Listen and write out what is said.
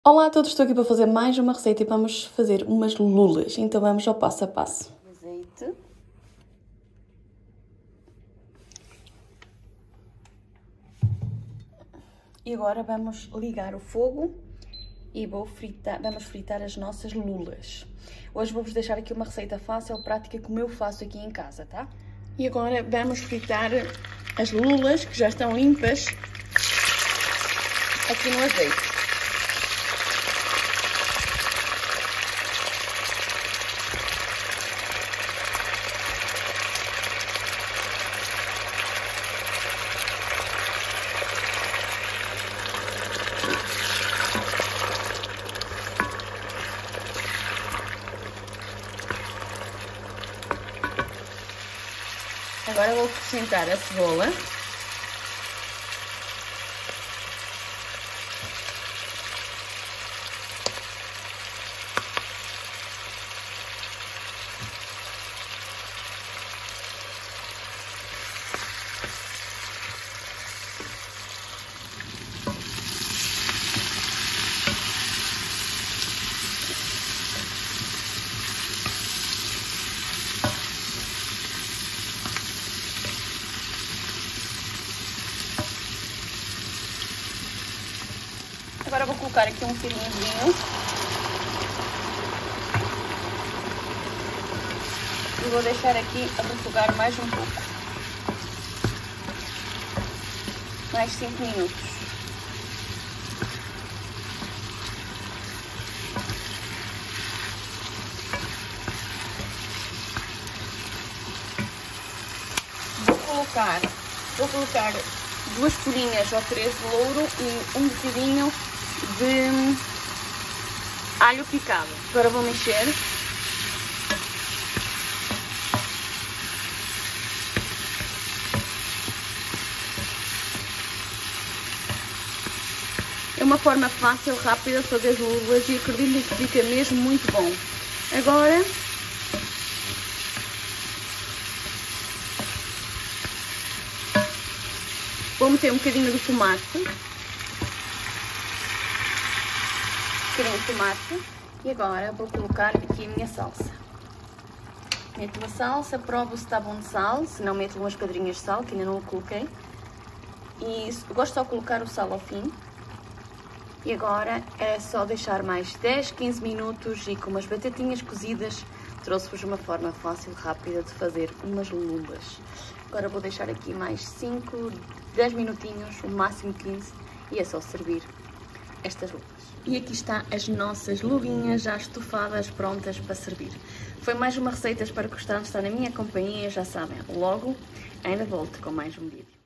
Olá a todos, estou aqui para fazer mais uma receita e vamos fazer umas lulas, então vamos ao passo a passo. Azeite. E agora vamos ligar o fogo e vamos fritar as nossas lulas. Hoje vou-vos deixar aqui uma receita fácil, prática, como eu faço aqui em casa, tá? E agora vamos fritar as lulas, que já estão limpas, aqui no azeite. Agora vou acrescentar a cebola. Agora vou colocar aqui um filinho de vinho. E vou deixar aqui a refogar mais um pouco. Mais 5 minutos. Vou colocar 2 folhinhas ou 3 de louro e um bocadinho de alho picado. Agora vou mexer. É uma forma fácil, rápida de fazer lulas e acredito que fica mesmo muito bom. Agora vou meter um bocadinho de tomate. E agora vou colocar aqui a minha salsa. Meto a salsa, provo se está bom de sal, se não meto umas pedrinhas de sal, que ainda não o coloquei. E gosto só de colocar o sal ao fim. E agora é só deixar mais 10, 15 minutos e com umas batatinhas cozidas trouxe-vos uma forma fácil, rápida de fazer umas lulas. Agora vou deixar aqui mais 5, 10 minutinhos, o máximo 15, e é só servir estas lulas. E aqui está as nossas lulinhas já estufadas, prontas para servir. Foi mais uma receita, espero que gostaram de estar na minha companhia, já sabem, logo ainda volto com mais um vídeo.